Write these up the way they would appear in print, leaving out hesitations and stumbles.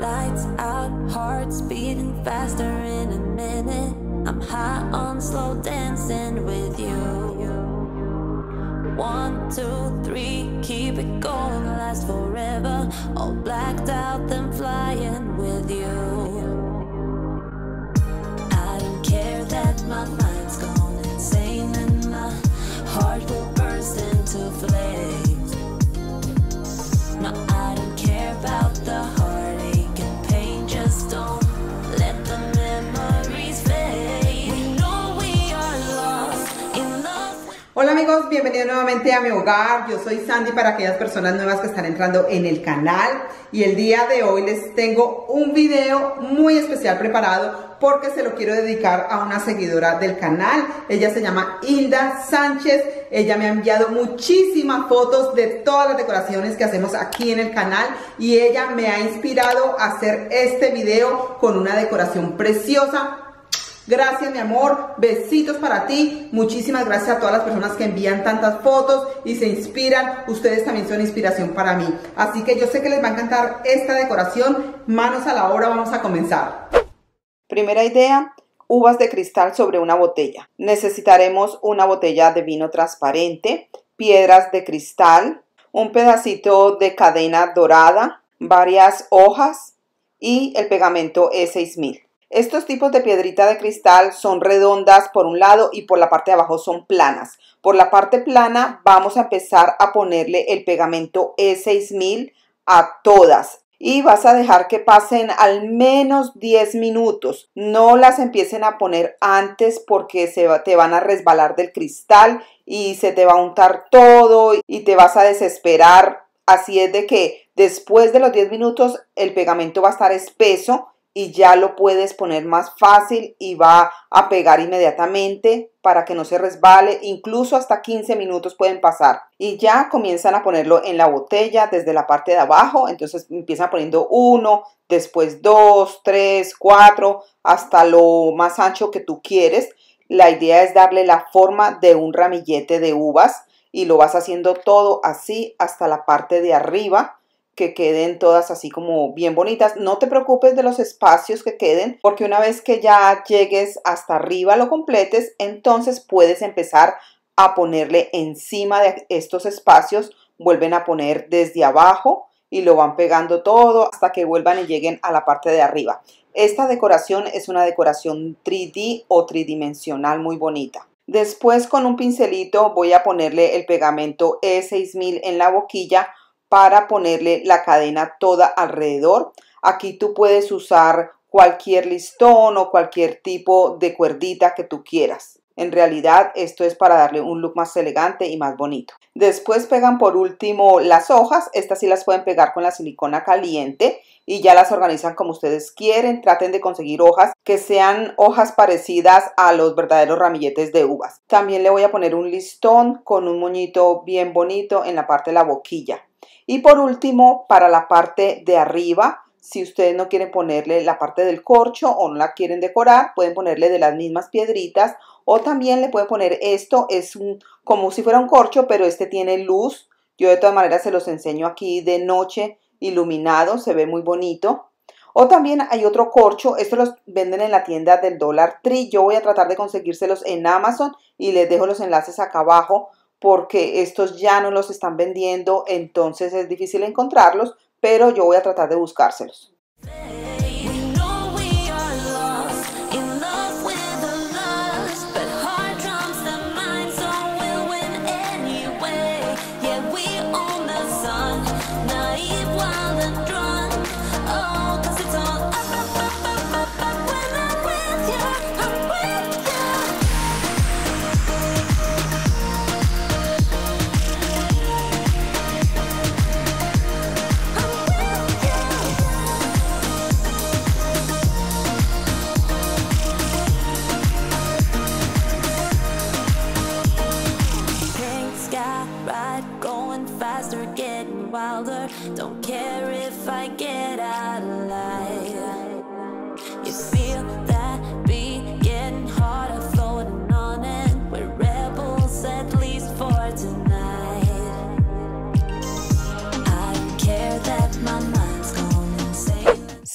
Lights out, hearts beating faster in a minute. I'm high on slow dancing with you. 1, 2, 3, keep it going, last forever. All blacked out, then flying with you. I don't care that my mind's gone insane and my heart will burst into flames. No, I don't care about the heartache and pain, just don't let the memories fade. We know we are lost in love. Hola amigos, bienvenidos nuevamente a mi hogar. Yo soy Sandy para aquellas personas nuevas que están entrando en el canal. Y el día de hoy les tengo un video muy especial preparado porque se lo quiero dedicar a una seguidora del canal. Ella se llama Hilda Sánchez. Ella me ha enviado muchísimas fotos de todas las decoraciones que hacemos aquí en el canal y ella me ha inspirado a hacer este video con una decoración preciosa. Gracias, mi amor, besitos para ti. Muchísimas gracias a todas las personas que envían tantas fotos y se inspiran. Ustedes también son inspiración para mí. Así que yo sé que les va a encantar esta decoración. Manos a la obra, vamos a comenzar. Primera idea, uvas de cristal sobre una botella. Necesitaremos una botella de vino transparente, piedras de cristal, un pedacito de cadena dorada, varias hojas y el pegamento E6000. Estos tipos de piedrita de cristal son redondas por un lado y por la parte de abajo son planas. Por la parte plana vamos a empezar a ponerle el pegamento E6000 a todas. Y vas a dejar que pasen al menos 10 minutos. No las empiecen a poner antes porque te van a resbalar del cristal y se te va a untar todo y te vas a desesperar. Así es de que después de los 10 minutos el pegamento va a estar espeso y ya lo puedes poner más fácil y va a pegar inmediatamente para que no se resbale. Incluso hasta 15 minutos pueden pasar. Y ya comienzan a ponerlo en la botella desde la parte de abajo. Entonces empiezan poniendo 1, después 2, 3, 4, hasta lo más ancho que tú quieres. La idea es darle la forma de un ramillete de uvas y lo vas haciendo todo así hasta la parte de arriba, que queden todas así como bien bonitas. No te preocupes de los espacios que queden, porque una vez que ya llegues hasta arriba, lo completes, entonces puedes empezar a ponerle encima de estos espacios. Vuelven a poner desde abajo y lo van pegando todo hasta que vuelvan y lleguen a la parte de arriba. Esta decoración es una decoración 3D o tridimensional muy bonita. Después con un pincelito voy a ponerle el pegamento E6000 en la boquilla para ponerle la cadena toda alrededor. Aquí tú puedes usar cualquier listón o cualquier tipo de cuerdita que tú quieras. En realidad esto es para darle un look más elegante y más bonito. Después pegan por último las hojas. Estas sí las pueden pegar con la silicona caliente y ya las organizan como ustedes quieren. Traten de conseguir hojas que sean hojas parecidas a los verdaderos ramilletes de uvas. También le voy a poner un listón con un moñito bien bonito en la parte de la boquilla. Y por último, para la parte de arriba, si ustedes no quieren ponerle la parte del corcho o no la quieren decorar, pueden ponerle de las mismas piedritas o también le pueden poner esto, es como si fuera un corcho, pero este tiene luz. Yo de todas maneras se los enseño aquí de noche iluminado, se ve muy bonito. O también hay otro corcho, estos los venden en la tienda del Dollar Tree. Yo voy a tratar de conseguírselos en Amazon y les dejo los enlaces acá abajo, porque estos ya no los están vendiendo, entonces es difícil encontrarlos, pero yo voy a tratar de buscárselos. Don't care if I get out alive. You feel that beat getting harder, floating on it. We're rebels at least for tonight. I don't care that my mind's going insane.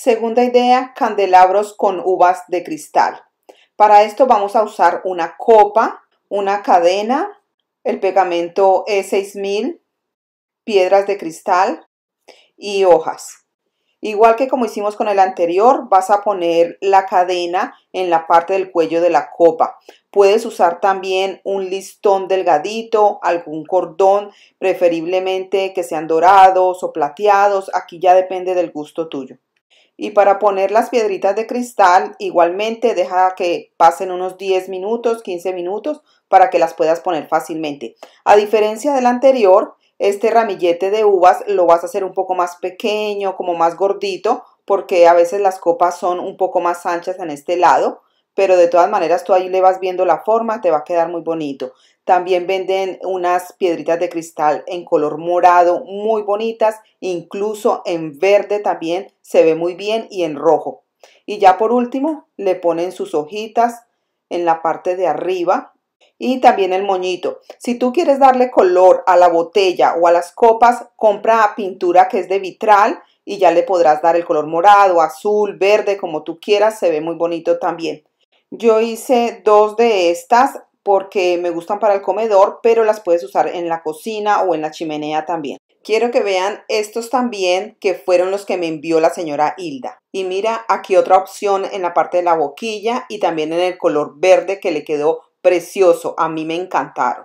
Segunda idea, candelabros con uvas de cristal. Para esto vamos a usar una copa, una cadena, el pegamento E6000, piedras de cristal y hojas. Igual que como hicimos con el anterior, vas a poner la cadena en la parte del cuello de la copa. Puedes usar también un listón delgadito, algún cordón, preferiblemente que sean dorados o plateados. Aquí ya depende del gusto tuyo. Y para poner las piedritas de cristal, igualmente deja que pasen unos 10 minutos, 15 minutos para que las puedas poner fácilmente. A diferencia del anterior, este ramillete de uvas lo vas a hacer un poco más pequeño, como más gordito, porque a veces las copas son un poco más anchas en este lado, pero de todas maneras tú ahí le vas viendo la forma, te va a quedar muy bonito. También venden unas piedritas de cristal en color morado muy bonitas, incluso en verde también se ve muy bien y en rojo. Y ya por último le ponen sus hojitas en la parte de arriba. Y también el moñito. Si tú quieres darle color a la botella o a las copas, compra pintura que es de vitral y ya le podrás dar el color morado, azul, verde, como tú quieras. Se ve muy bonito también. Yo hice 2 de estas porque me gustan para el comedor, pero las puedes usar en la cocina o en la chimenea también. Quiero que vean estos también, que fueron los que me envió la señora Hilda. Y mira, aquí otra opción en la parte de la boquilla y también en el color verde que le quedó precioso, a mí me encantaron.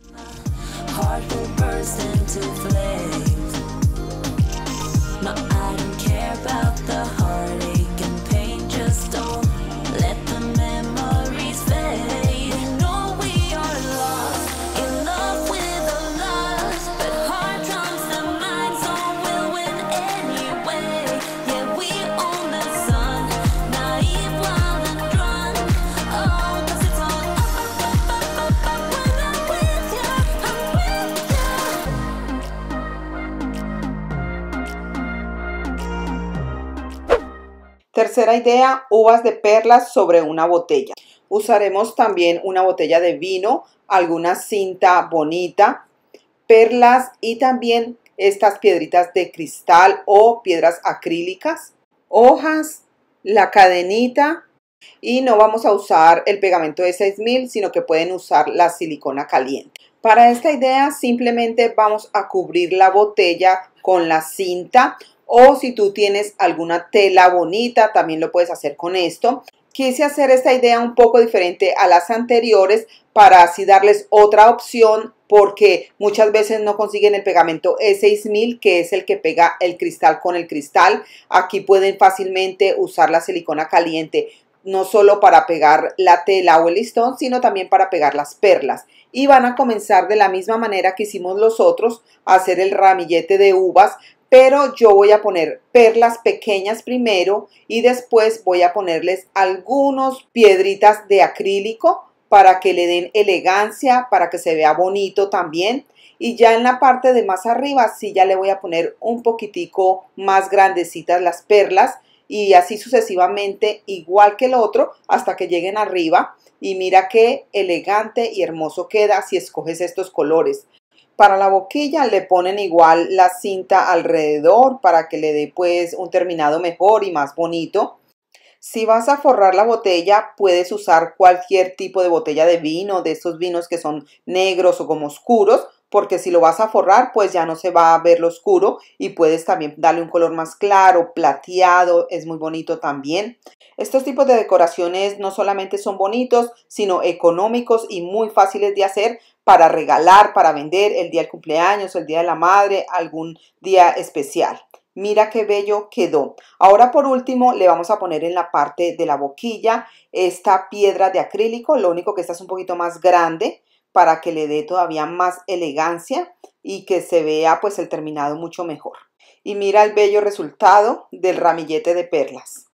Tercera idea, uvas de perlas sobre una botella. Usaremos también una botella de vino, alguna cinta bonita, perlas y también estas piedritas de cristal o piedras acrílicas, hojas, la cadenita y no vamos a usar el pegamento E6000, sino que pueden usar la silicona caliente. Para esta idea simplemente vamos a cubrir la botella con la cinta. O si tú tienes alguna tela bonita, también lo puedes hacer con esto. Quise hacer esta idea un poco diferente a las anteriores para así darles otra opción, porque muchas veces no consiguen el pegamento E6000, que es el que pega el cristal con el cristal. Aquí pueden fácilmente usar la silicona caliente, no solo para pegar la tela o el listón, sino también para pegar las perlas. Y van a comenzar de la misma manera que hicimos los otros, a hacer el ramillete de uvas. Pero yo voy a poner perlas pequeñas primero y después voy a ponerles algunas piedritas de acrílico para que le den elegancia, para que se vea bonito también. Y ya en la parte de más arriba sí ya le voy a poner un poquitico más grandecitas las perlas y así sucesivamente, igual que el otro, hasta que lleguen arriba. Y mira qué elegante y hermoso queda si escoges estos colores. Para la boquilla le ponen igual la cinta alrededor para que le dé pues un terminado mejor y más bonito. Si vas a forrar la botella, puedes usar cualquier tipo de botella de vino, de estos vinos que son negros o como oscuros, porque si lo vas a forrar, pues ya no se va a ver lo oscuro y puedes también darle un color más claro, plateado, es muy bonito también. Estos tipos de decoraciones no solamente son bonitos, sino económicos y muy fáciles de hacer para regalar, para vender el día del cumpleaños, el día de la madre, algún día especial. Mira qué bello quedó. Ahora por último le vamos a poner en la parte de la boquilla esta piedra de acrílico, lo único que esta es un poquito más grande para que le dé todavía más elegancia y que se vea pues el terminado mucho mejor. Y mira el bello resultado del ramillete de perlas.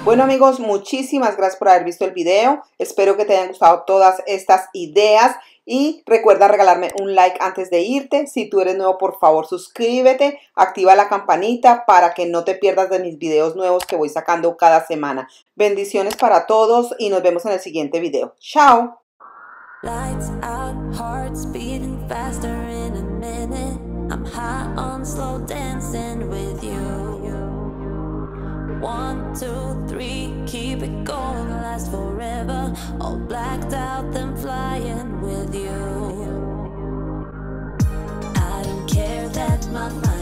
Bueno amigos, muchísimas gracias por haber visto el video. Espero que te hayan gustado todas estas ideas. Y recuerda regalarme un like antes de irte. Si tú eres nuevo, por favor suscríbete, activa la campanita para que no te pierdas de mis videos nuevos que voy sacando cada semana. Bendiciones para todos y nos vemos en el siguiente video. ¡Chao! Lights out, hearts beating faster in a minute. I'm high on slow dancing with you. 1, 2, 3, keep it going, last forever. All blacked out, then flying with you. I don't care that my mind